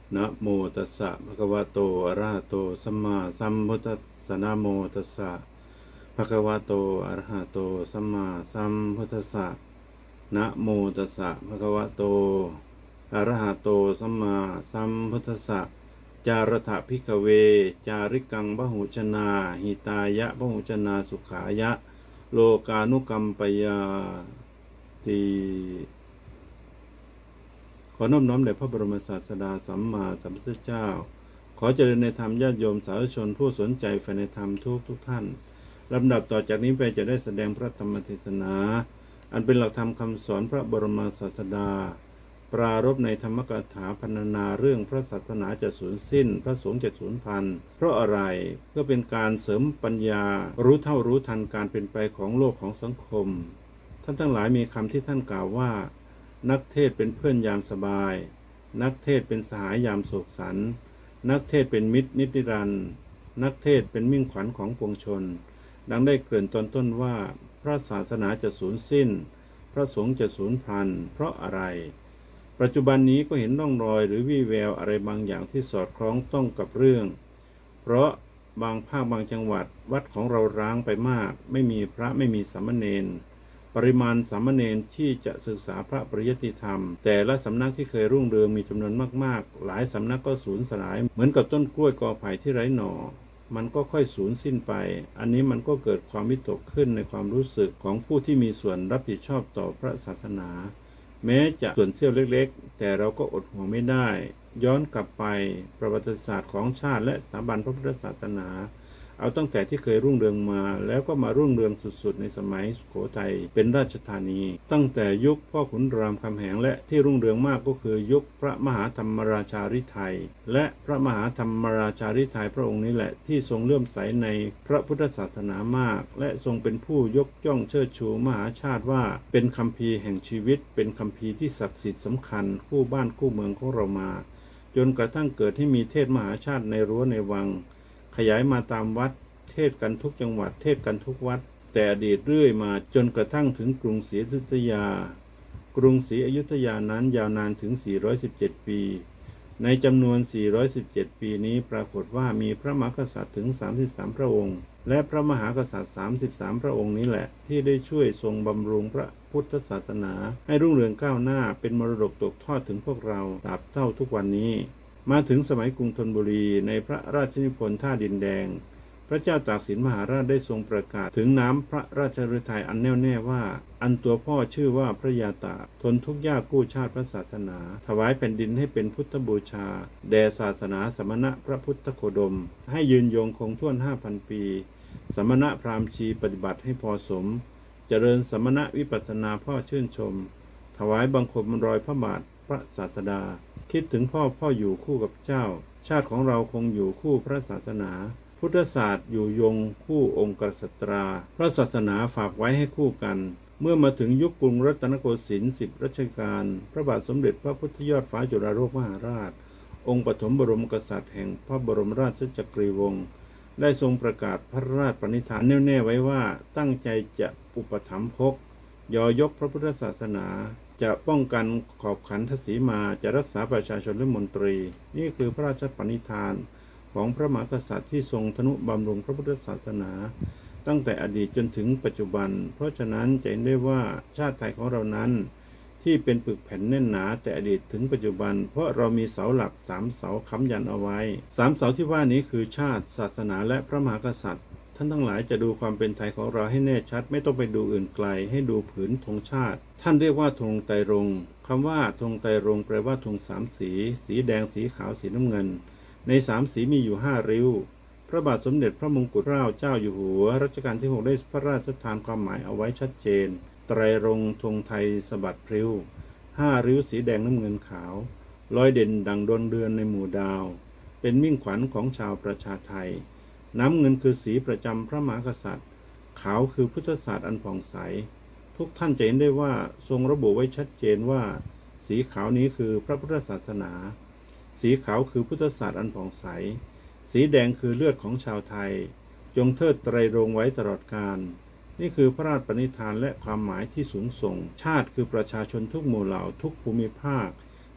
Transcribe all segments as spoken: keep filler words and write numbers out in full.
นะโมตัสสะภะคะวะโตอะระหะโตสัมมาสัมพุทธัสสะนะโมตัสสะภะคะวะโตอะระหะโตสัมมาสัมพุทธัสสะนะโมตัสสะภะคะวะโตอะระหะโตสัมมาสัมพุทธัสสะจารถะภิกขเวจาริกังพหุชนาหิตายะพหุชนาสุขายะโลกานุกัมปยาติขอนอบน้อมแด่พระบรมศาสดาสัมมาสัมพุทธเจ้าขอเจริญในธรรมญาติโยมสาธุชนผู้สนใจใฝ่ในธรรมทุกทุกท่านลำดับต่อจากนี้ไปจะได้แสดงพระธรรมเทศนาอันเป็นหลักธรรมคำสอนพระบรมศาสดาปรารภในธรรมกถาพรรณนาเรื่องพระศาสนาจะสูญสิ้นพระสงฆ์จะสูญพันธุ์เพราะอะไรเพื่อเป็นการเสริมปัญญารู้เท่ารู้ทันการเป็นไปของโลกของสังคมท่านทั้งหลายมีคำที่ท่านกล่าวว่านักเทศเป็นเพื่อนยามสบายนักเทศเป็นสหายยามโศกสันนักเทศเป็นมิตรนิรันดร์นักเทศเป็นมิ่งขวัญของปวงชนดังได้เกริ่นตอนต้นว่าพระศาสนาจะสูญสิ้นพระสงฆ์จะสูญพันธุ์เพราะอะไรปัจจุบันนี้ก็เห็นร่องรอยหรือวี่แววอะไรบางอย่างที่สอดคล้องต้องกับเรื่องเพราะบางภาคบางจังหวัดวัดของเราร้างไปมากไม่มีพระไม่มีสามเณรปริมาณสามเณรที่จะศึกษาพระปริยัติธรรมแต่ละสำนักที่เคยรุ่งเรืองมีจำนวนมากๆหลายสำนักก็สูญสลายเหมือนกับต้นกล้วยกอไผ่ที่ไร้หน่อมันก็ค่อยสูญสิ้นไปอันนี้มันก็เกิดความวิตกขึ้นในความรู้สึกของผู้ที่มีส่วนรับผิดชอบต่อพระศาสนาแม้จะส่วนเสี้ยวเล็กๆแต่เราก็อดห่วงไม่ได้ย้อนกลับไปประวัติศาสตร์ของชาติและสถาบันพระพุทธศาสนาเอาตั้งแต่ที่เคยรุ่งเรืองมาแล้วก็มารุ่งเรืองสุดๆในสมัยสุโขทัยเป็นราชธานีตั้งแต่ยุคพ่อขุนรามคำแหงและที่รุ่งเรืองมากก็คือยุคพระมหาธรรมราชาฤทัยและพระมหาธรรมราชาฤทัยพระองค์นี้แหละที่ทรงเลื่อมใสในพระพุทธศาสนามากและทรงเป็นผู้ยกย่องเชิดชูมหาชาติว่าเป็นคัมภีร์แห่งชีวิตเป็นคัมภีร์ที่ศักดิ์สิทธิ์สำคัญคู่บ้านคู่เมืองของเรามาจนกระทั่งเกิดให้มีเทศมหาชาติในรั้วในวังขยายมาตามวัดเทศกันทุกจังหวัดเทศกันทุกวัดแต่อดีตเรื่อยมาจนกระทั่งถึงกรุงศรีอยุธยากรุงศรีอยุธยานั้นยาวนานถึงสี่ร้อยสิบเจ็ดปีในจำนวนสี่ร้อยสิบเจ็ดปีนี้ปรากฏว่ามีพระมหากษัตริย์ถึงสามสิบสามพระองค์และพระมหากษัตริย์สามสิบสามพระองค์นี้แหละที่ได้ช่วยทรงบำรุงพระพุทธศาสนาให้รุ่งเรืองก้าวหน้าเป็นมรดกตกทอดถึงพวกเราตราบเท่าทุกวันนี้มาถึงสมัยกรุงธนบุรีในพระราชนิพนธ์ท่าดินแดงพระเจ้าตากสินมหาราชได้ทรงประกาศถึงน้ำพระราชฤทัยอันแน่วแน่ว่าอันตัวพ่อชื่อว่าพระยาตากทนทุกข์ยากกู้ชาติพระศาสนาถวายแผ่นดินให้เป็นพุทธบูชาแด่ศาสนาสมณะพระพุทธโคดมให้ยืนยงคงท่วนห้าพันปีสมณะพราหมณ์ชีปฏิบัติให้พอสมเจริญสมณะวิปัสสนาพ่อชื่นชมถวายบังคมรอยพระบาทพระศาสดาคิดถึงพ่อพ่ออยู่คู่กับเจ้าชาติของเราคงอยู่คู่พระศาสนาพุทธศาสตร์อยู่ยงคู่องค์กษัตราพระศาสนาฝากไว้ให้คู่กันเมื่อมาถึงยุคกรุงรัตนโกสินทร์สิบรัชกาลพระบาทสมเด็จพระพุทธยอดฟ้าจุฬาโลกมหาราชองค์ปฐมบรมกษัตริย์แห่งพระบรมราชจักรีวงศ์ได้ทรงประกาศพระราชปณิธานแน่วแน่ไว้ว่าตั้งใจจะอุปถัมภกยอยกพระพุทธศาสนาจะป้องกันขอบขันทศีมาจะรักษาประชาชนและมนตรีนี่คือพระราชปณิธานของพระมหากษัตริย์ที่ทรงทนุบำรุงพระพุทธศาสนาตั้งแต่อดีตจนถึงปัจจุบันเพราะฉะนั้นจะเห็นได้ว่าชาติไทยของเรานั้นที่เป็นปึกแผ่นแน่นหนาแต่อดีตถึงปัจจุบันเพราะเรามีเสาหลักสามเสาค้ำยันเอาไว้สามเสาที่ว่านี้คือชาติศาสนาและพระมหากษัตริย์ท่านทั้งหลายจะดูความเป็นไทยของเราให้แน่ชัดไม่ต้องไปดูอื่นไกลให้ดูผืนธงชาติท่านเรียกว่าธงไตรรงค์คำว่าธงไตรรงค์แปลว่าธงสามสีสีแดงสีขาวสีน้ำเงินในสามสีมีอยู่ห้าริ้วพระบาทสมเด็จพระมงกุฎเกล้าเจ้าอยู่หัวรัชกาลที่หกได้พระราชทานความหมายเอาไว้ชัดเจนไตรรงค์ธงไทยสะบัดพริ้วห้าริ้วสีแดงน้ำเงินขาวลอยเด่นดังดวงเดือนในหมู่ดาวเป็นมิ่งขวัญของชาวประชาไทยน้ำเงินคือสีประจำพระมหากษัตริย์ขาวคือพุทธศาสตร์อันผ่องใสทุกท่านจะเห็นได้ว่าทรงระบุไว้ชัดเจนว่าสีขาวนี้คือพระพุทธศาสนาสีขาวคือพุทธศาสตร์อันผ่องใสสีแดงคือเลือดของชาวไทยจงเทิดไตรรงค์ไว้ตลอดกาลนี่คือพระราชปณิธานและความหมายที่สูงส่งชาติคือประชาชนทุกหมู่เหล่าทุกภูมิภาคท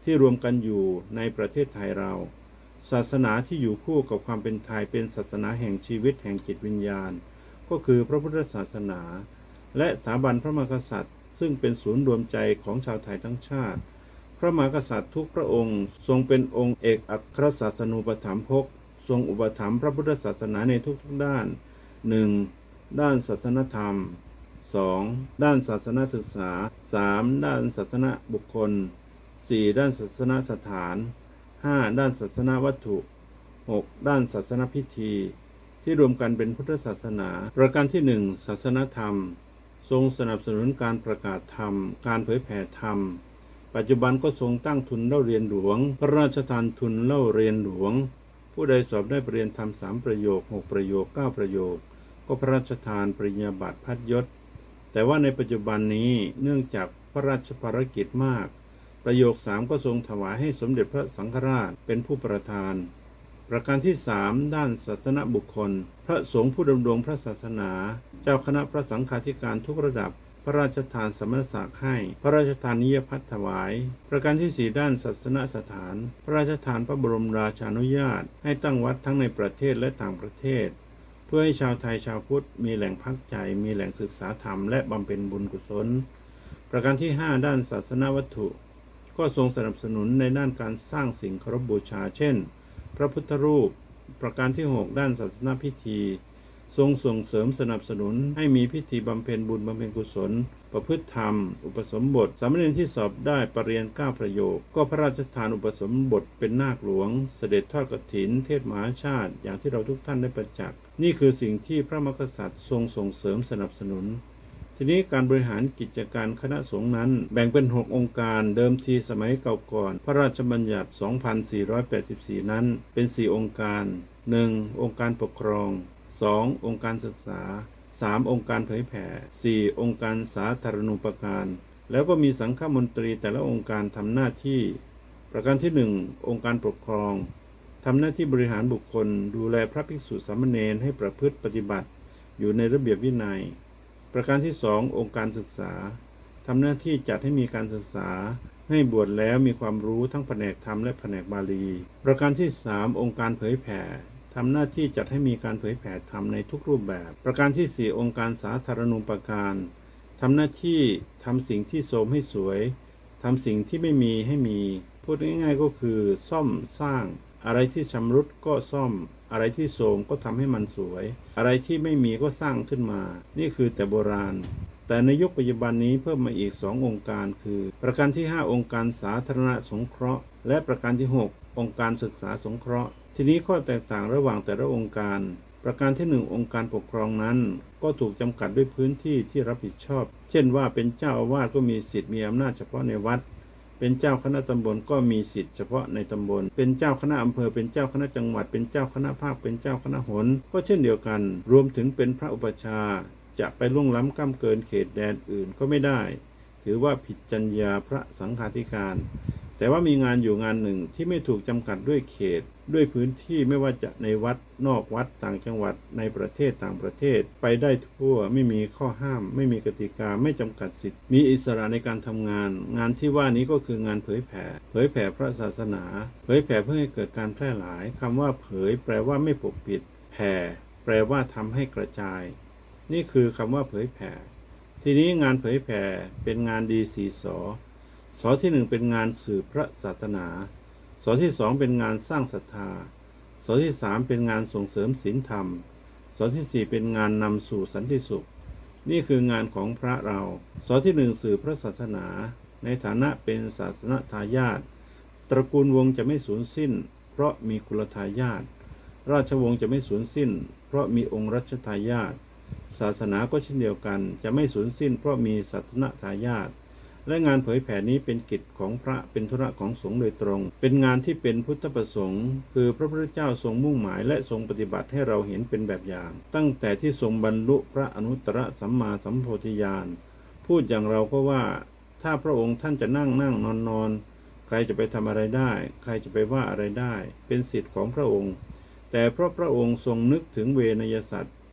ที่รวมกันอยู่ในประเทศไทยเราศาสนาที่อยู่คู่กับความเป็นไทยเป็นศาสนาแห่งชีวิตแห่งจิตวิญญาณก็คือพระพุทธศาสนาและสถาบันพระมหากษัตริย์ซึ่งเป็นศูนย์รวมใจของชาวไทยทั้งชาติพระมหากษัตริย์ทุกพระองค์ทรงเป็นองค์เอกอัครศาสนูปถัมภกทรงอุปถัมภ์พระพุทธศาสนาในทุกๆด้าน หนึ่ง ด้านศาสนธรรม สอง ด้านศาสนศึกษา สาม ด้านศาสนบุคคล สี่ ด้านศาสนสถาน ห้า ด้านศาสนวัตถุ หก ด้านศาสนพิธีที่รวมกันเป็นพุทธศาสนาประการที่หนึ่งศาสนธรรมทรงสนับสนุนการประกาศธรรมการเผยแผ่ธรรมปัจจุบันก็ทรงตั้งทุนเล่าเรียนหลวงพระราชทานทุนเล่าเรียนหลวงผู้ใดสอบได้ปรริญญาธรรมสามประโยคหกประโยคเก้าประโยคก็พระราชทานปริญญาบัตรพัดยศแต่ว่าในปัจจุบันนี้เนื่องจากพระราชภารกิจมากประโยคสามก็ทรงถวายให้สมเด็จพระสังฆราชเป็นผู้ประทานประการที่สามด้านศาสนบุคคลพระสงฆ์ผู้ดำรงพระศาสนาเจ้าคณะพระสังฆาธิการทุกระดับพระราชทานสมณศักดิ์ให้พระราชทานนิยพัฒน์ถวายประการที่สี่ด้านศาสนสถานพระราชทานพระบรมราชานุญาตให้ตั้งวัดทั้งในประเทศและต่างประเทศเพื่อให้ชาวไทยชาวพุทธมีแหล่งพักใจมีแหล่งศึกษาธรรมและบำเพ็ญบุญกุศลประการที่ห้าด้านศาสนวัตถุก็ทรงสนับสนุนในด้านการสร้างสิ่งเคารพบูชาเช่นพระพุทธรูปประการที่หกด้านศาสนพิธีทรงส่งเสริมสนับสนุนให้มีพิธีบำเพ็ญบุญบำเพ็ญกุศลประพฤติธรรมอุปสมบทสามเณรที่สอบได้ปรริญญาเก้าประโยคก็พระราชทานอุปสมบทเป็นนาคหลวงเสด็จทอดกฐินเทศมหาชาติอย่างที่เราทุกท่านได้ประจักษ์นี่คือสิ่งที่พระมหากษัตริย์ทรงส่งเสริมสนับสนุนทีนี้การบริหารกิจการคณะสงฆ์นั้นแบ่งเป็นหกองค์การเดิมทีสมัยเก่าก่อนพระราชบัญญัติ สองพันสี่ร้อยแปดสิบสี่ นั้นเป็นสี่องค์การ หนึ่ง องค์การปกครอง สอง องค์การศึกษา สาม องค์การเผยแผ่ สี่ องค์การสาธารณูปการแล้วก็มีสังฆมนตรีแต่ละองค์การทำหน้าที่ประการที่หนึ่งองค์การปกครองทำหน้าที่บริหารบุคคลดูแลพระภิกษุสามเณรให้ประพฤติปฏิบัติอยู่ในระเบียบวินัยประการที่สององค์การศึกษาทำหน้าที่จัดให้มีการศึกษาให้บวชแล้วมีความรู้ทั้งแผนกธรรมและแผนกบาลีประการที่สามองค์การเผยแผ่ทำหน้าที่จัดให้มีการเผยแผ่ธรรมในทุกรูปแบบประการที่สี่องค์การสาธารณูปการทำหน้าที่ทำสิ่งที่โทรมให้สวยทำสิ่งที่ไม่มีให้มีพูดง่ายๆก็คือซ่อมสร้างอะไรที่ชำรุดก็ซ่อมอะไรที่โทรมก็ทำให้มันสวยอะไรที่ไม่มีก็สร้างขึ้นมานี่คือแต่โบราณแต่ในยุคปัจจุบันนี้เพิ่มมาอีกสององค์การคือประการที่ห้าองค์การสาธารณสงเคราะห์และประการที่หกองค์การศึกษาสงเคราะห์ทีนี้ข้อแตกต่างระหว่างแต่ละองค์การประการที่หนึ่งองค์การปกครองนั้นก็ถูกจำกัดด้วยพื้นที่ที่รับผิดชอบเช่นว่าเป็นเจ้าอาวาสก็มีสิทธิ์มีอำนาจเฉพาะในวัดเป็นเจ้าคณะตำบลก็มีสิทธิ์เฉพาะในตำบลเป็นเจ้าคณะอำเภอเป็นเจ้าคณะจังหวัดเป็นเจ้าคณะภาคเป็นเจ้าคณะหนก็เช่นเดียวกันรวมถึงเป็นพระอุปัชฌาย์จะไปล่วงล้ำก้ำเกินเขตแดนอื่นก็ไม่ได้ถือว่าผิดจรรยาพระสังฆาธิการแต่ว่ามีงานอยู่งานหนึ่งที่ไม่ถูกจำกัดด้วยเขตด้วยพื้นที่ไม่ว่าจะในวัดนอกวัดต่างจังหวัดในประเทศต่างประเทศไปได้ทั่วไม่มีข้อห้ามไม่มีกติกาไม่จำกัดสิทธิ์มีอิสระในการทำงานงานที่ว่านี้ก็คืองานเผยแผ่เผยแผ่พระศาสนาเผยแผ่เพื่อให้เกิดการแพร่หลายคำว่าเผยแปลว่าไม่ปกปิดแผ่แปลว่าทำให้กระจายนี่คือคำว่าเผยแผ่ทีนี้งานเผยแผ่เป็นงานดีสี่สอสอที่หนึ่งเป็นงานสืบพระศาสนาสอที่สองเป็นงานสร้างศรัทธาสอที่สามเป็นงานส่งเสริมศีลธรรมสอที่สี่เป็นงานนำสู่สันติสุขนี่คืองานของพระเราสอที่หนึ่งสืบพระศาสนาในฐานะเป็นศาสนทายาทตระกูลวงศ์จะไม่สูญสิ้นเพราะมีกุลทายาทราชวงศ์จะไม่สูญสิ้นเพราะมีองค์รัชทายาทศาสนาก็เช่นเดียวกันจะไม่สูญสิ้นเพราะมีศาสนทายาทและงานเผยแผ่นี้เป็นกิจของพระเป็นธุระของสงฆ์โดยตรงเป็นงานที่เป็นพุทธประสงค์คือพระพุทธเจ้าทรงมุ่งหมายและทรงปฏิบัติให้เราเห็นเป็นแบบอย่างตั้งแต่ที่ทรงบรรลุพระอนุตตรสัมมาสัมโพธิญาณพูดอย่างเราก็ว่าถ้าพระองค์ท่านจะนั่งนั่งนอนนอนใครจะไปทำอะไรได้ใครจะไปว่าอะไรได้เป็นสิทธิ์ของพระองค์แต่เพราะพระองค์ทรงนึกถึงเวนยสัตว์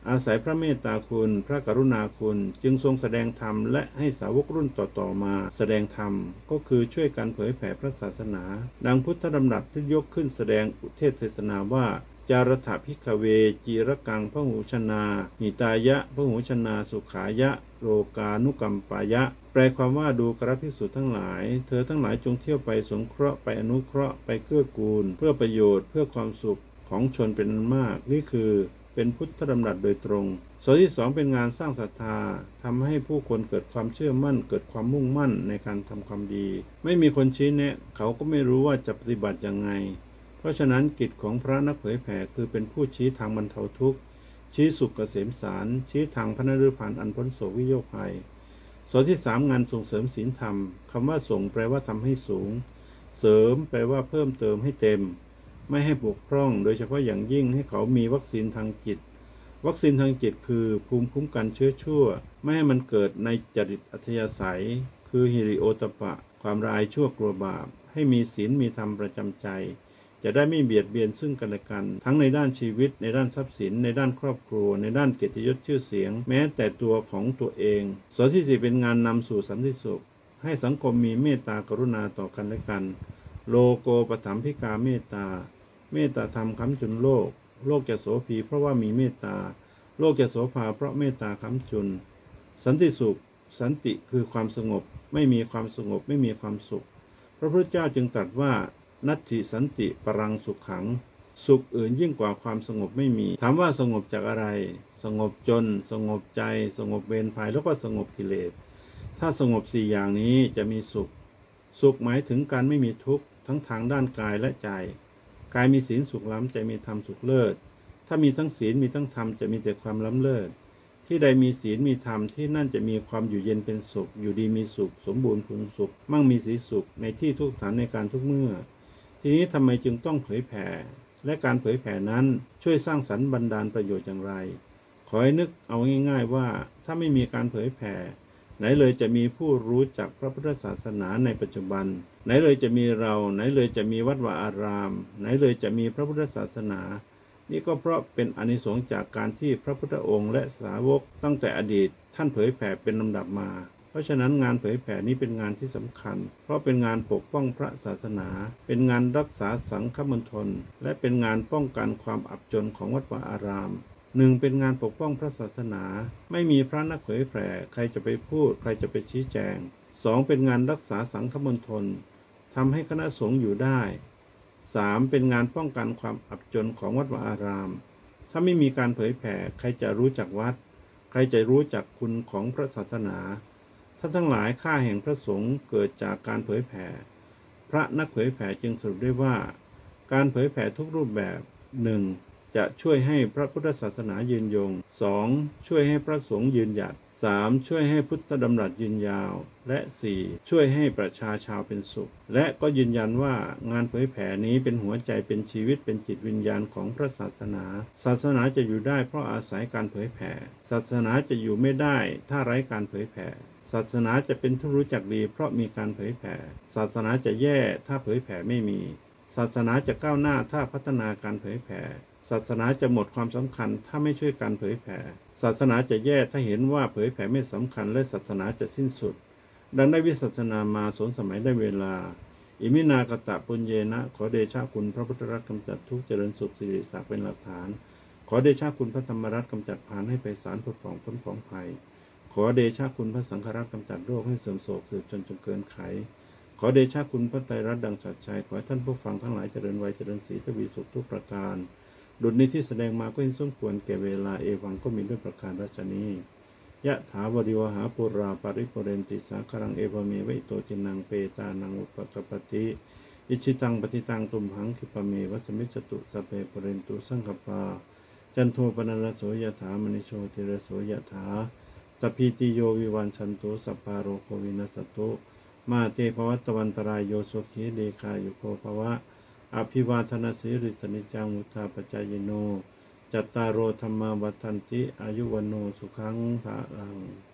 อาศัยพระเมตตาคุณพระกรุณาคุณจึงทรงแสดงธรรมและให้สาวกรุ่นต่อๆมาแสดงธรรมก็คือช่วยกันเผยแผ่พระศาสนาดังพุทธดำรัสที่ยกขึ้นแสดงอุเทศเทศนาว่าจารถภิกขเวจีรกังพหูชนาหิตายะพหูชนาสุขายะโลกานุกัมปายะแปลความว่าดูกราภิกษุทั้งหลายเธอทั้งหลายจงเที่ยวไปสงเคราะห์ไปอนุเคราะห์ไปเกื้อกูลเพื่อประโยชน์เพื่อความสุขของชนเป็นอันมากนี่คือเป็นพุทธดำรัสโดยตรงส่วนที่สองเป็นงานสร้างศรัทธาทำให้ผู้คนเกิดความเชื่อมั่นเกิดความมุ่งมั่นในการทำความดีไม่มีคนชี้แนะเขาก็ไม่รู้ว่าจะปฏิบัติยังไงเพราะฉะนั้นกิจของพระนักเผยแผ่คือเป็นผู้ชี้ทางบรรเทาทุกข์ชี้สุขเกษมสารชี้ทางพระนฤพานอันพ้นโศกวิโยคภัยส่วนที่สามงานส่งเสริมศีลธรรมคำว่าส่งแปลว่าทำให้สูงเสริมแปลว่าเพิ่มเติมให้เต็มไม่ให้บกพร่องโดยเฉพาะอย่างยิ่งให้เขามีวัคซีนทางจิตวัคซีนทางจิตคือภูมิคุ้มกันเชื้อชั่วไม่ให้มันเกิดในจริตอัธยาศัยคือฮิริโอตปะความละอายชั่วกลัวบาปให้มีศีลมีธรรมประจำใจจะได้ไม่เบียดเบียนซึ่งกันและกันทั้งในด้านชีวิตในด้านทรัพย์สินในด้านครอบครัวในด้านเกียรติยศชื่อเสียงแม้แต่ตัวของตัวเองส่วนที่สี่เป็นงานนำสู่สันติสุขให้สังคมมีเมตตากรุณาต่อกันและกันโลโกปถัมภิกาเมตตาเมตตาธรรมค้ำจุนโลกโลกจะโสภีเพราะว่ามีเมตตาโลกจะโสภาเพราะเมตตาค้ำจุนสันติสุขสันติคือความสงบไม่มีความสงบไม่มีความสุขพระพุทธเจ้าจึงตรัสว่านัตถิสันติปรังสุขขังสุขอื่นยิ่งกว่าความสงบไม่มีถามว่าสงบจากอะไรสงบจนสงบใจสงบเวรภัยแล้วก็สงบกิเลสถ้าสงบสี่อย่างนี้จะมีสุขสุขหมายถึงการไม่มีทุกข์ทั้งทางด้านกายและใจกายมีศีลสุขล้ำใจมีธรรมสุขเลิศถ้ามีทั้งศีลมีทั้งธรรมจะมีแต่ความล้ำเลิศที่ใดมีศีลมีธรรมที่นั่นจะมีความอยู่เย็นเป็นสุขอยู่ดีมีสุขสมบูรณ์ผลสุขมั่งมีสีสุขในที่ทุกฐานในการทุกเมื่อทีนี้ทำไมจึงต้องเผยแผ่และการเผยแผ่นั้นช่วยสร้างสรรค์บันดาลประโยชน์อย่างไรขอให้นึกเอาง่ายๆว่าถ้าไม่มีการเผยแผ่ไหนเลยจะมีผู้รู้จักพระพุทธศาสนาในปัจจุบันไหนเลยจะมีเราไหนเลยจะมีวัดวาอารามไหนเลยจะมีพระพุทธศาสนานี่ก็เพราะเป็นอานิสงส์จากการที่พระพุทธองค์และสาวกตั้งแต่อดีตท่านเผยแผ่เป็นลำดับมาเพราะฉะนั้นงานเผยแผ่นี้เป็นงานที่สำคัญเพราะเป็นงานปกป้องพระศาสนาเป็นงานรักษาสังฆมณฑลและเป็นงานป้องกันความอับจนของวัดวาอารามหนึ่งเป็นงานปกป้องพระศาสนาไม่มีพระนักเผยแผ่ใครจะไปพูดใครจะไปชี้แจงสองเป็นงานรักษาสังฆมณฑลทำให้คณะสงฆ์อยู่ได้สามเป็นงานป้องกันความอับจนของวัดวาอารามถ้าไม่มีการเผยแผ่ใครจะรู้จักวัดใครจะรู้จักคุณของพระศาสนาท่านทั้งหลายค่าแห่งพระสงฆ์เกิดจากการเผยแผ่พระนักเผยแผ่จึงสรุปได้ว่าการเผยแผ่ทุกรูปแบบหนึ่งจะช่วยให้พระพุทธศาสนายืนยงสองช่วยให้พระสงฆ์ยืนหยัดสามช่วยให้พุทธดำรัสยืนยาวและสี่ช่วยให้ประชาชาวเป็นสุขและก็ยืนยันว่างานเผยแผ่นี้เป็นหัวใจเป็นชีวิตเป็นจิตวิญญาณของพระศาสนาศาสนาจะอยู่ได้เพราะอาศัยการเผยแผ่ศาสนาจะอยู่ไม่ได้ถ้าไร้การเผยแผ่ศาสนาจะเป็นที่รู้จักดีเพราะมีการเผยแผ่ศาสนาจะแย่ถ้าเผยแผ่ไม่มีศาสนาจะก้าวหน้าถ้าพัฒนาการเผยแผ่ศาสนาจะหมดความสำคัญถ้าไม่ช่วยการเผยแผ่ศาสนาจะแย่ถ้าเห็นว่าเผยแผ่ไม่สำคัญและศาสนาจะสิ้นสุดดังได้วิสัชนามาสนสมัยได้เวลาอิมินากตะปุญเยนะขอเดชะคุณพระพุทธรัตน์กำจัดทุกข์เจริญสุขสิริศักดิ์เป็นหลักฐานขอเดชะคุณพระธรรมรัตน์กำจัดพานให้ไปสารผลของพ้นของภัยขอเดชะคุณพระสังฆรัตน์กำจัดโรคให้เสื่อมโศกสืบจนจนเกินไขขอเดชะคุณพระไตรรัตน์ดังฉัตรชัยขอให้ท่านผู้ฟังทั้งหลายเจริญวัยเจริญศรีทวีสุขทุกประการดุจนี้ที่แสดงมาก็เห็นสมควรแก่เวลาเอวังก็มีด้วยประการราชนี้ยะถาวริวหาปุราปริปุเรนติสาครังเอวเมวิโตจินังเปตานังอุปกปติอิชิตังปฏิตังตุมหังคิปเมวัสมิจตุสเปปุเรนตุสังฆปาจันโทปนรโสยถามณิโชติรโสยถาสัพพิติโยวิวันชันตุสัพพาโรโควินัสตุมาเตภวัตวันตรายโยสุขีเดคายุโกภวะอภิวาทนาสิริสนิจังมุทาปจายโนจัตตารโอธรรมาวัฏันติอายุวันโนสุขังภะลัง